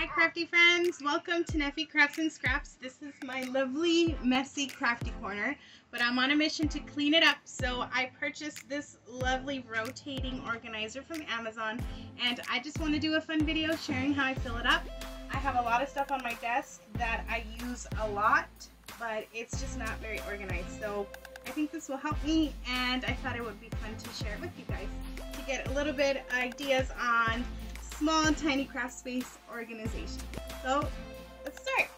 Hi crafty friends, welcome to Neffy Crafts and Scraps. This is my lovely messy crafty corner, but I'm on a mission to clean it up, so I purchased this lovely rotating organizer from Amazon, and I just want to do a fun video sharing how I fill it up. I have a lot of stuff on my desk that I use a lot, but it's just not very organized, so I think this will help me, and I thought it would be fun to share it with you guys to get a little bit of ideas on small and tiny craft space organization. So let's start.